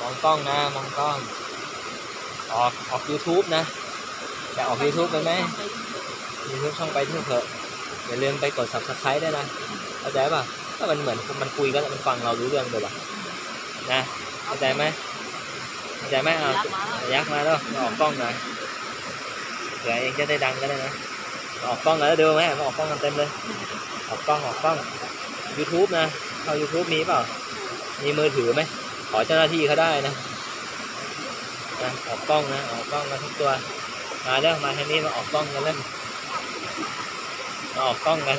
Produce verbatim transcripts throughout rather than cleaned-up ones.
มองกล้องนะมองกล้องออกออก ยูทูบ นะอยากออก ยูทูบ ไปไหม ยูทูบ ช่องไปเที่ยวเถอะอย่าลืมไปกด ซับสไครบ์ ด้วยนะเข้าใจป่ะถ้ามันเหมือนมันคุยกันมันฟังเรารู้เรื่องเลยป่ะนะเข้าใจไหมเข้าใจไหมอ่ะยักษ์มาแล้วออกกล้องหน่อยเดี๋ยวเองจะได้ดังก็ได้นะออกกล้องแล้วดูไหมออกกล้องกันเต็มเลยออกกล้องออกกล้อง ยูทูบ นะเข้า ยูทูบ มีเปล่ามีมือถือไหมขอเจ้าหน้าที่เขาได้นะนะออกกล้องนะออกกล้องกันทุกตัวมาเด้อมาทางนี้มาออกกล้องกันเล่นมาออกกล้องกัน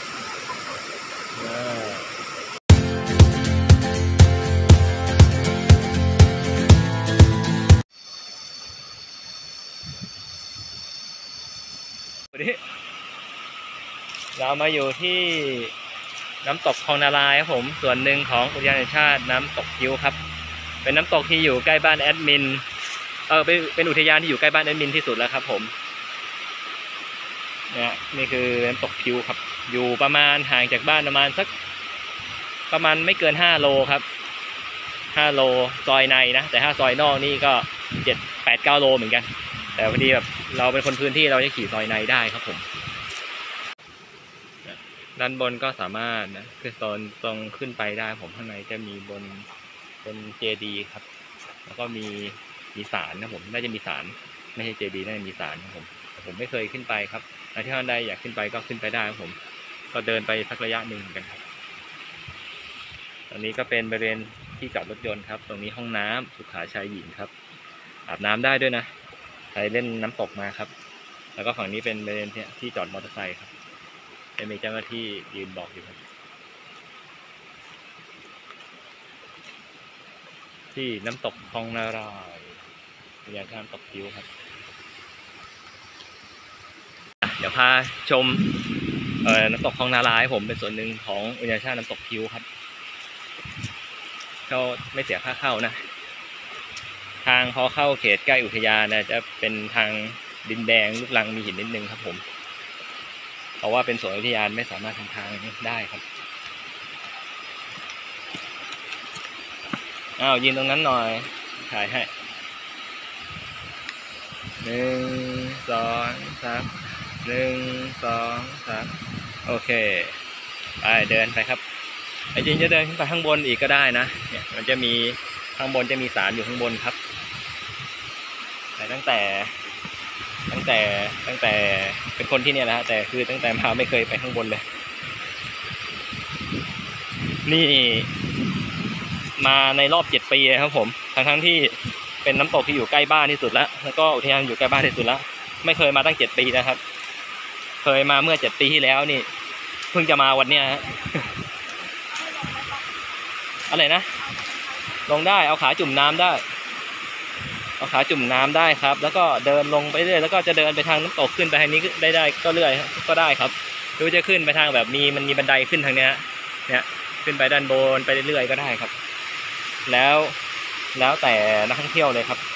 วันนี้เรามาอยู่ที่น้ำตกคลองนารายครับผมส่วนหนึ่งของอุทยานแห่งชาติน้ำตกคิ้วครับเป็นน้ำตกที่อยู่ใกล้บ้านแอดมินเออเป็นเป็นอุทยานที่อยู่ใกล้บ้านแอดมินที่สุดแล้วครับผมเนี่ยนี่คือน้ำตกคิ้วครับอยู่ประมาณห่างจากบ้านประมาณสักประมาณไม่เกินห้าโลครับห้าโลซอยในนะแต่ถ้าซอยนอกนี่ก็เจ็ดแปดเก้าโลเหมือนกันแต่พอดีแบบเราเป็นคนพื้นที่เราจะขี่ซอยในได้ครับผมด้านบนก็สามารถนะคือตอนตรงขึ้นไปได้ผมข้างในจะมีบนเป็นเจดีย์ครับแล้วก็มีมีศาลนะผมน่าจะมีศาลไม่ใช่เจดีย์น่าจะมีศาลครับผมผมไม่เคยขึ้นไปครับถ้าท่านใดอยากขึ้นไปก็ขึ้นไปได้ครับผมก็เดินไปสักระยะหนึ่งกันครับตอนนี้ก็เป็นบริเวณที่จอดรถยนต์ครับตรงนี้ห้องน้ำสุขาชายหญิงครับอาบน้ำได้ด้วยนะใครเล่นน้ำตกมาครับแล้วก็ฝั่งนี้เป็นบริเวณที่จอดมอเตอร์ไซค์ครับจะมีเจ้าหน้าที่ยืนบอกอยู่ครับที่น้ำตกคลองนารายณ์อุทยานน้ำตกคิ้วครับเดี๋ยวพาชมเอ่อน้ำตกคลองนารายณ์ผมเป็นส่วนหนึ่งของอุทยานน้ำตกคิ้วครับเขาไม่เสียค่าเข้านะทางพอเข้าเขตใกล้อุทยานนะจะเป็นทางดินแดงลูกรังมีหินนิดนึงครับผมเพราะว่าเป็นสวนอุทยานไม่สามารถทำทางได้ครับอ้าวยืนตรงนั้นหน่อยถ่ายให้หนึ่งสองสามหนึ่งสองสามโอเคไปเดินไปครับไอ้จริงจะเดินขึ้นไปข้างบนอีกก็ได้นะเนี่ยมันจะมีข้างบนจะมีศาลอยู่ข้างบนครับแต่ตั้งแต่ตั้งแต่ตั้งแต่เป็นคนที่เนี่ยนะฮะแต่คือตั้งแต่มาไม่เคยไปข้างบนเลยนี่มาในรอบเจ็ดปีครับผมทั้งทั้งที่เป็นน้ำตกที่อยู่ใกล้บ้านที่สุดแล้วแล้วก็อุทยานอยู่ใกล้บ้านที่สุดแล้วไม่เคยมาตั้งเจ็ดปีนะครับเคยมาเมื่อเจ็ดปีที่แล้วนี่เพิ่งจะมาวันเนี้ยฮะอะไรนะลงได้เอาขาจุ่มน้ำได้เอาขาจุ่มน้ำได้ครับแล้วก็เดินลงไปเรื่อยแล้วก็จะเดินไปทางน้ำตกขึ้นไปทางนี้ได้ได้ก็เรื่อยก็ได้ครับหรือจะขึ้นไปทางแบบมีมันมีบันไดขึ้นทางเนี้ยเนี่ยขึ้นไปด้านบนไปเรื่อยๆก็ได้ครับแล้วแล้วแต่นักท่องเที่ยวเลยครับ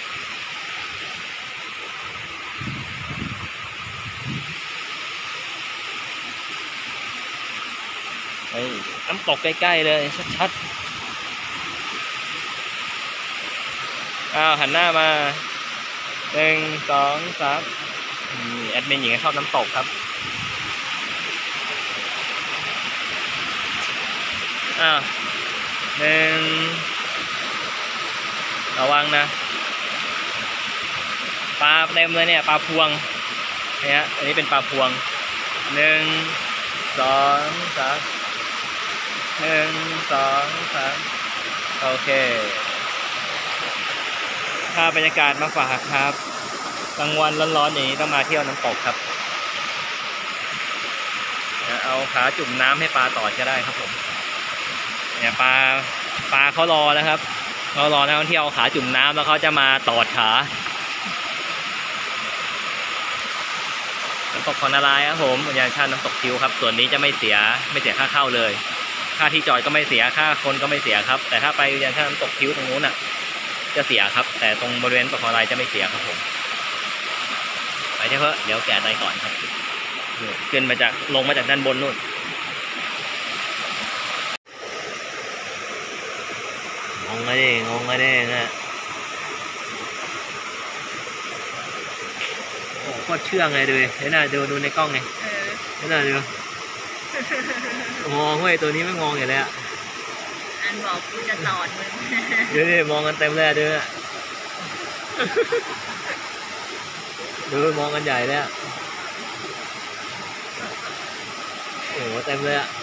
ไอ้น้ำตกใกล้ๆเลยชัดๆอ้าวหันหน้ามาหนึ่งสองสามแอดมินหญิงชอบน้ำตกครับอ้าวหนึ่งระวังนะปลาเต็มเลยเนี่ยปลาพวงเนี่ยอันนี้เป็นปลาพวงหนึ่งสองสามหนึ่งสองสามโอเคภาพบรรยากาศมาฝากครับกลางวันร้อนๆอย่างนี้ต้องมาเที่ยวน้ำตกครับเอาขาจุ่มน้ำให้ปลาต่อจะได้ครับผมเนี่ยปลาปลาเขารอแล้วครับเขารอนักท่องเที่ยวขาจุ่มน้ำแล้วเขาจะมาตอดขาน้ำตกคลองนารายณ์ครับผมอุทยานชาติน้ำตกคิ้วครับส่วนนี้จะไม่เสียไม่เสียค่าเข้าเลยค่าที่จอดก็ไม่เสียค่าคนก็ไม่เสียครับแต่ถ้าไปอุทยานชาติน้ำตกคิ้วตรงนู้นน่ะจะเสียครับแต่ตรงบริเวณตกคลองนารายณ์จะไม่เสียครับผมไปเถอะเดี๋ยวแกะใจก่อนครับขึ้นมาจากลงมาจากด้านบนนู่นงงเลยดิงงเลยดิเนี่ยโอ้โคตรเชื่องเลยดูเห็นไหมดูดูในกล้องไงเออเห็นไหมดูมองเว้ยตัวนี้ไม่มองอยู่เลยอะอันบอกกูจะตอดมึงดูดิมองกันเต็มเลยดูอะดูมองกันใหญ่เลยอะโอ้โหเต็มเลยอะ